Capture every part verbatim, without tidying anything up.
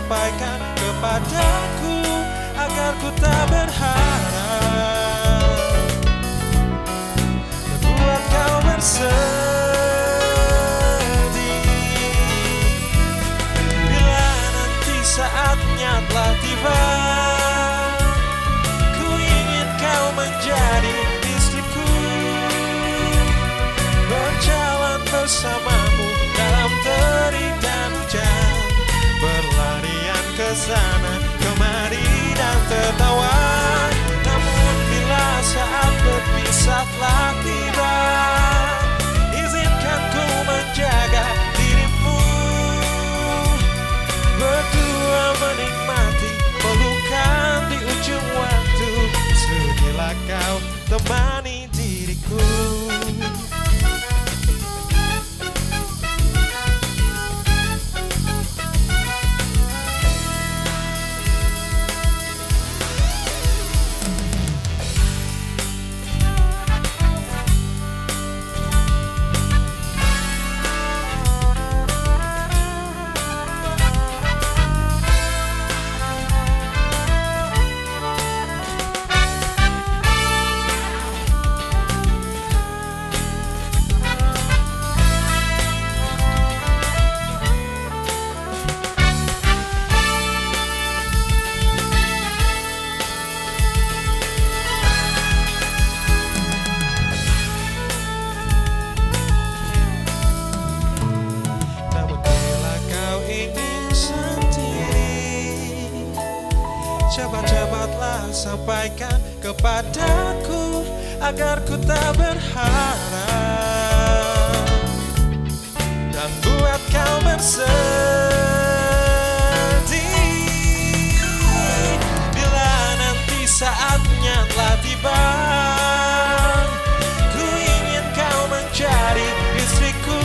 sampaikan kepadaku agar ku tak berharap membuat kau bersedih. Bila nanti saatnya telah tiba, ku ingin kau menjadi istriku, berjalan bersamamu dalam terik dan hujan, berlarian ke sana kemari dan tertawa. Namun bila saat berpisah telah tiba, izinkan ku menjaga dirimu, berdua menikmati pelukan di ujung waktu. Sudilah kau temani diriku. Cepat-cepatlah sampaikan kepadaku agar ku tak berharap dan buat kau bersedih. Bila nanti saatnya telah tiba, ku ingin kau menjadi istriku,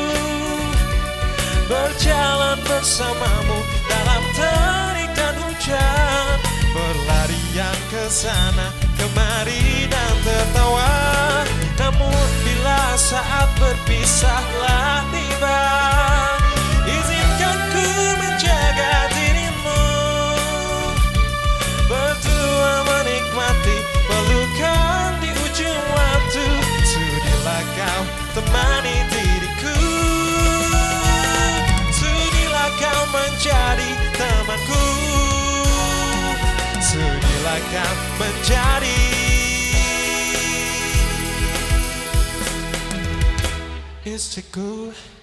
berjalan bersamamu dalam terik dan hujan, berlarian ke sana kemari dan tertawa. Namun bila saat berpisah telah tiba, izinkan ku menjaga dirimu, berdua menikmati pelukan di ujung waktu. Sudilah kau temani diriku, sudilah kau menjadi temanku, sudilah kau menjadi istriku.